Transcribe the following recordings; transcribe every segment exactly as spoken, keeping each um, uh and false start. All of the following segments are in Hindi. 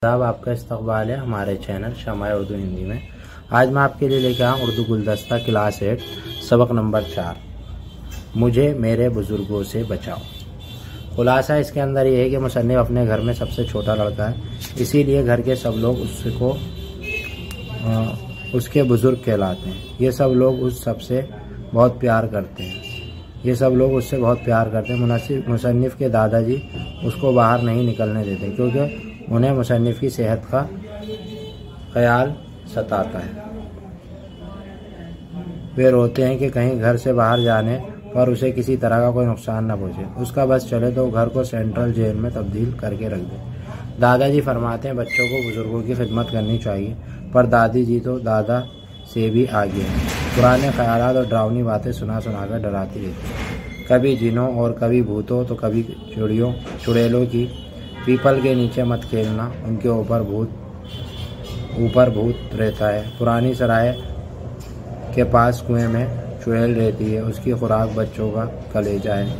साहब आपका इस्तकबाल है हमारे चैनल शमाए उर्दू हिंदी में। आज मैं आपके लिए लेकर आया उर्दू गुलदस्ता क्लास एट सबक नंबर चार, मुझे मेरे बुज़ुर्गों से बचाओ। खुलासा इसके अंदर ये है कि मुसन्निफ अपने घर में सबसे छोटा लड़का है, इसीलिए घर के सब लोग उसको आ, उसके बुज़ुर्ग कहलाते हैं। ये सब लोग उस सबसे बहुत प्यार करते हैं ये सब लोग उससे बहुत प्यार करते हैं। मुसन्निफ के दादाजी उसको बाहर नहीं निकलने देते क्योंकि उन्हें मुसन्निफ की सेहत का ख्याल सताता है। वे रोते हैं कि कहीं घर से बाहर जाने पर उसे किसी तरह का कोई नुकसान न पहुंचे। उसका बस चले तो घर को सेंट्रल जेल में तब्दील करके रख दे। दादाजी फरमाते हैं बच्चों को बुजुर्गों की खिदमत करनी चाहिए, पर दादी जी तो दादा से भी आगे हैं। पुराने ख्यालात और डरावनी बातें सुना सुना कर डराती रहती हैं, कभी जिनों और कभी भूतों तो कभी चुड़ियों चुड़ैलों की। पीपल के नीचे मत खेलना, उनके ऊपर भूत ऊपर भूत रहता है। पुरानी सराय के पास कुएं में चुड़ैल रहती है, उसकी खुराक बच्चों का कलेजा है।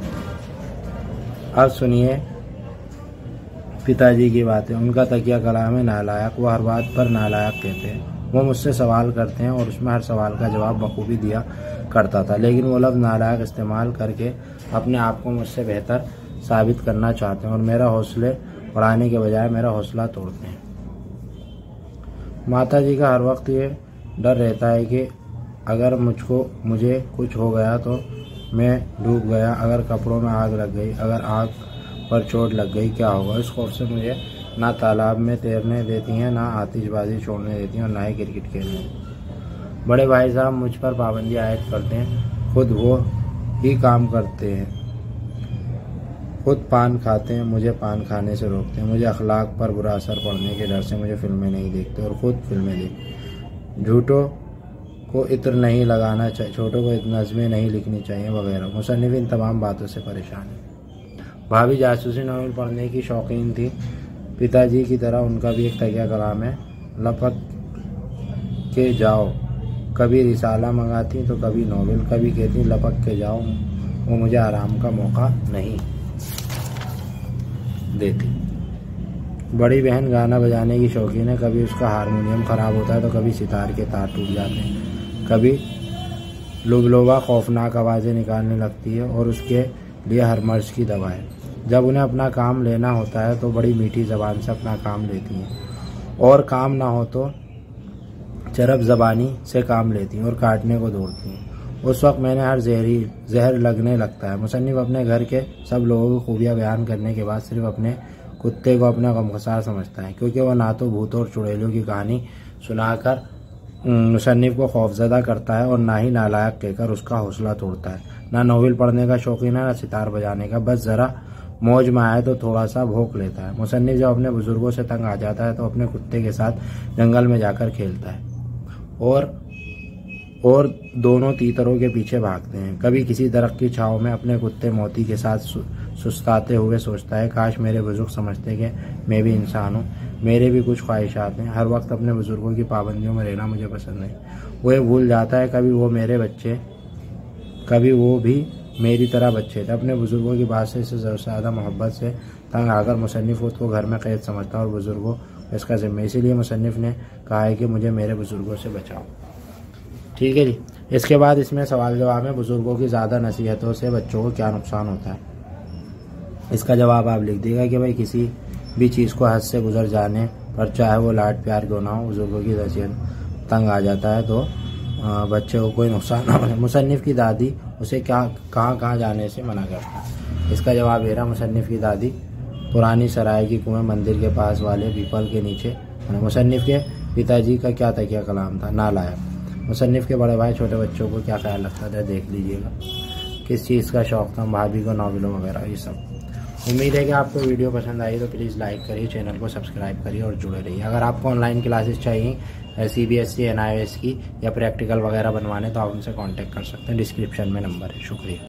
अब सुनिए पिताजी की बातें। उनका तकिया कलाम है नालायक, वो हर बात पर नालायक कहते हैं। वो मुझसे सवाल करते हैं और उसमें हर सवाल का जवाब बखूबी दिया करता था, लेकिन वो लफ्ज़ नालायक इस्तेमाल करके अपने आप को मुझसे बेहतर साबित करना चाहते हैं और मेरा हौसले बढ़ाने के बजाय मेरा हौसला तोड़ते हैं। माता जी का हर वक्त ये डर रहता है कि अगर मुझको मुझे कुछ हो गया तो मैं डूब गया, अगर कपड़ों में आग लग गई, अगर आग पर चोट लग गई क्या होगा। इस खौफ से मुझे ना तालाब में तैरने देती हैं, ना आतिशबाजी छोड़ने देती हैं और ना ही क्रिकेट खेलने। बड़े भाई साहब मुझ पर पाबंदी आयद करते हैं, खुद वो ही काम करते हैं, खुद पान खाते हैं, मुझे पान खाने से रोकते हैं। मुझे अखलाक पर बुरा असर पड़ने के डर से मुझे फिल्में नहीं देखते और खुद फिल्में देखते। झूठों को इत्र नहीं लगाना चाहिए, छोटों को नज़में नहीं लिखनी चाहिए वगैरह। मुसन्निफ इन तमाम बातों से परेशान है। भाभी जासूसी नॉवल पढ़ने की शौकीन थी, पिताजी की तरह उनका भी एक तकिया कलाम है। लपक के जाओ, कभी रिसाला मंगाती तो कभी नॉवेल, कभी कहती लपक के जाओ, वो मुझे आराम का मौका नहीं देती। बड़ी बहन गाना बजाने की शौकीन है, कभी उसका हारमोनियम ख़राब होता है तो कभी सितार के तार टूट जाते हैं, कभी लुबलोबा खौफनाक आवाज़ें निकालने लगती है और उसके लिए हर मर्ज की दवा है। जब उन्हें अपना काम लेना होता है तो बड़ी मीठी ज़बान से अपना काम लेती हैं और काम ना हो तो चरब ज़बानी से काम लेती हैं और काटने को दौड़ती हैं। उस वक्त मैंने हर जहरी जहर लगने लगता है। मुसन्निफ अपने घर के सब लोगों की खूबियाँ बयान करने के बाद सिर्फ अपने कुत्ते को अपना गमखसार समझता है, क्योंकि वह ना तो भूतों और चुड़ैलों की कहानी सुनाकर मुसन्निफ को खौफजदा करता है और ना ही नालायक कहकर उसका हौसला तोड़ता है। ना नोवेल पढ़ने का शौकीन है, ना सितार बजाने का, बस ज़रा मौज में आए तो थोड़ा सा भौंक लेता है। मुसन्निफ जब अपने बुजुर्गों से तंग आ जाता है तो अपने कुत्ते के साथ जंगल में जाकर खेलता है और और दोनों तीतरों के पीछे भागते हैं। कभी किसी दरख्त की छांव में अपने कुत्ते मोती के साथ सुस्ताते हुए सोचता है, काश मेरे बुजुर्ग समझते कि मैं भी इंसान हूँ, मेरे भी कुछ ख्वाहिशात हैं। हर वक्त अपने बुजुर्गों की पाबंदियों में रहना मुझे पसंद नहीं। वो ये भूल जाता है कभी वो मेरे बच्चे कभी वो भी मेरी तरह बच्चे थे। अपने बुजुर्गों की बात से इससे ज़्यादा मोहब्बत से तंग आकर मुसन्निफ खुद को घर में कैद समझता और बुजुर्गों इसका जिम्मा। इसीलिए मुसन्निफ ने कहा है कि मुझे मेरे बुजुर्गों से बचाओ। ठीक है जी। इसके बाद इसमें सवाल जवाब में बुजुर्गों की ज़्यादा नसीहतों से बच्चों को क्या नुकसान होता है, इसका जवाब आप लिख दीजिएगा कि भाई किसी भी चीज़ को हद से गुजर जाने पर, चाहे वो लाड प्यार क्यों ना हो, बुजुर्गों की नसीहत तंग आ जाता है तो बच्चे को कोई नुकसान ना हो। मुसन्निफ की दादी उसे क्या कहाँ कहाँ जाने से मना करता है, इसका जवाब ये रहा। मुसन्निफ की दादी पुरानी सराय की कुएं मंदिर के पास वाले पीपल के नीचे। मुसन्निफ के पिताजी का क्या तकिया कलाम था, नालायक। मुसन्निफ के बड़े भाई छोटे बच्चों को क्या ख्याल रखता था, देख लीजिएगा। किस चीज़ का शौक़ था, भाभी को नॉवेलों वगैरह, ये सब। उम्मीद है कि आपको वीडियो पसंद आई तो प्लीज़ लाइक करिए, चैनल को सब्सक्राइब करिए और जुड़े रहिए। अगर आपको ऑनलाइन क्लासेस चाहिए C B S E N I S की या प्रैक्टिकल वगैरह बनवाने तो आप उनसे कांटेक्ट कर सकते हैं, डिस्क्रिप्शन में नंबर है। शुक्रिया।